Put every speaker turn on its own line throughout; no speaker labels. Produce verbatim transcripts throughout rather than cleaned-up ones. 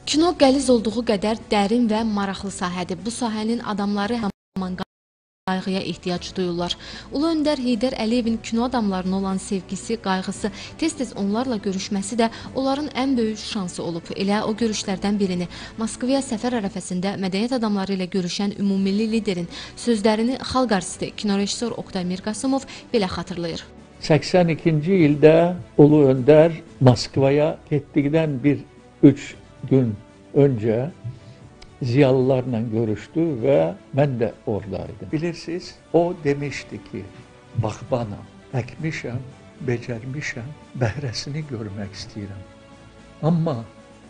Kino qəliz olduğu qədər dərin və maraqlı sahədir. Bu sahənin adamları həman qayğıya ehtiyac duyurlar. Ulu Öndər Heydər Əliyevin kino adamlarına olan sevgisi, qayğısı, tez-tez onlarla görüşməsi də onların ən böyük şansı olub. Elə o görüşlərdən birini Moskvaya səfər ərəfəsində mədəniyyət adamları ilə görüşən ümumilli liderin sözlərini xalq artisti, kino rejissor Oqtay Mirqasımov belə xatırlayır.
səksən ikinci ildə Ulu Öndər Moskvaya getdikdən bir üç gün önce ziyalılarla görüştü ve ben de oradaydım. Bilirsiniz, o demişti ki, bak bana, ekmişəm, becermişəm, bəhrəsini görmek istəyirəm. Ama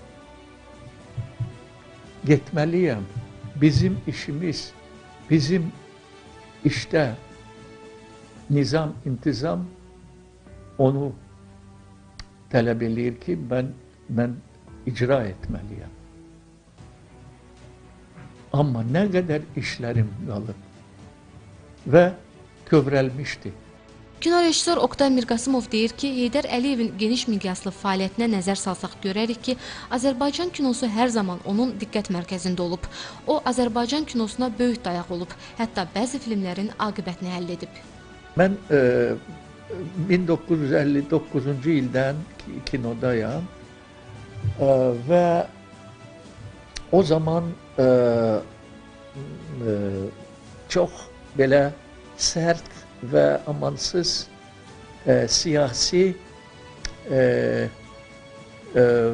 getməliyəm, bizim işimiz, bizim işte nizam, intizam onu tələb eləyir ki, ben, ben icra etmeliyim. Ama ne kadar işlerim kalıb ve kövrəlmişdi.
Kino rejissor Oqtay Mirqasımov deyir ki, Heydər Əliyevin geniş miqyaslı fəaliyyətinə nəzər salsaq görərik ki, Azərbaycan kinosu hər zaman onun diqqət mərkəzində olub. O, Azərbaycan kinosuna böyük dayaq olub, hətta bəzi filmlərin aqibətini həll edib.
Mən e, bin doqquz yüz əlli doqquzuncu ildən kinodayam e, ve o zaman e, e, çok böyle sert ve amansız e, siyasi e, e,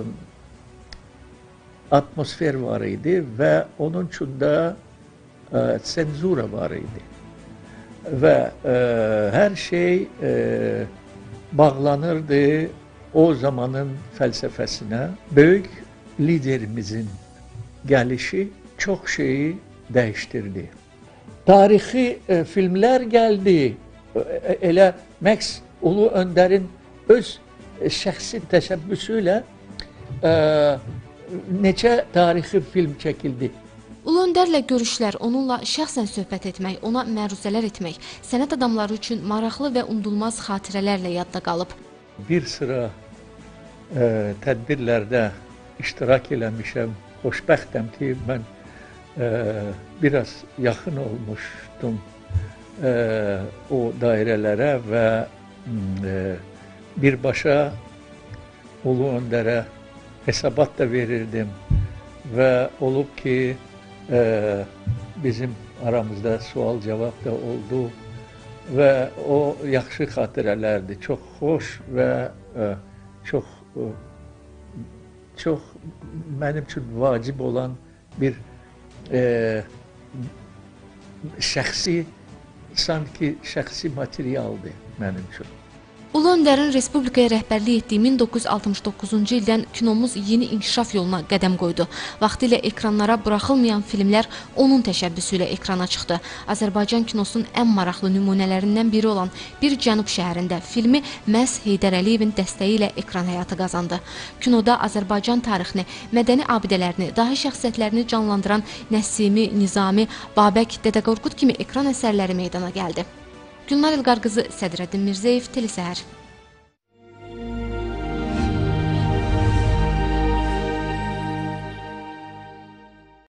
atmosfer var idi ve onun içinde e, senzura var idi. Ve e, her şey e, bağlanırdı o zamanın felsefesine. Büyük liderimizin gelişi çok şeyi değiştirdi. Tarihi e, filmler geldi. E, elə Max Ulu Önder'in öz e, şəxsi təşəbbüsüyle e, neçə tarihi film çekildi.
Ulu Öndərlə görüşlər, onunla şəxsən söhbət etmək, ona məruzələr etmək, sənət adamları üçün maraqlı və unudulmaz xatirələrlə yadda qalıb.
Bir sıra e, tədbirlərdə iştirak eləmişəm. Xoşbəxtəm ki, ben e, biraz yaxın olmuştum e, o dairelere ve e, birbaşa Ulu Önder'e hesabat da verirdim ve olup ki e, bizim aramızda sual cevap da oldu ve o yaxşı xatirələrdi, çok hoş ve e, çok e, çok benim için vacip olan bir e, şəxsi, sanki şəxsi materialdı benim için.
Ulu Öndərin Respublikaya rəhbərlik etdiyi min doqquz yüz altmış doqquzuncu ildən kinomuz yeni inkişaf yoluna qədəm qoydu. Vaxtilə ekranlara buraxılmayan filmlər onun təşəbbüsü ilə ekrana çıxdı. Azərbaycan kinosunun ən maraqlı nümunələrindən biri olan Bir Cənub şəhərində filmi məhz Heydər Əliyevin dəstəyi ilə ekran həyatı qazandı. Kinoda Azərbaycan tarixini, mədəni abidələrini, dahi şəxsiyyətlərini canlandıran Nəsimi, Nizami, Babək, Dədə Qorqud kimi ekran əsərləri meydana gəldi. Gülnar İlqar qızı, Sədrəddin Mirzəyev, Telesəhər.